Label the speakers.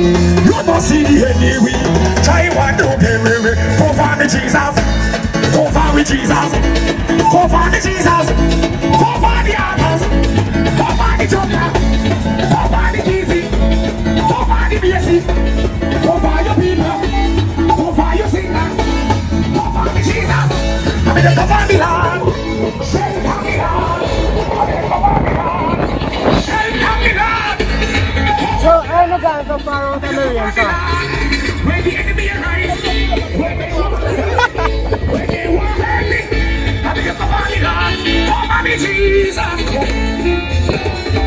Speaker 1: You must see the enemy. Try one, don't get weary. Go for me, Jesus. Go for me, Jesus. Go for me, Jesus. Go for the others. Go for the joker. Go for the easy. Go for the basic. Go for your people. Go for your singers. Go for me, Jesus. I mean, go for the Lord. Shake on the Lord. Shake on the Lord.
Speaker 2: So, I'm not going so far out of the rain, sir.
Speaker 1: When the enemy arrives, when they want hurt me, I mean, go for the Lord. Go for me, Jesus.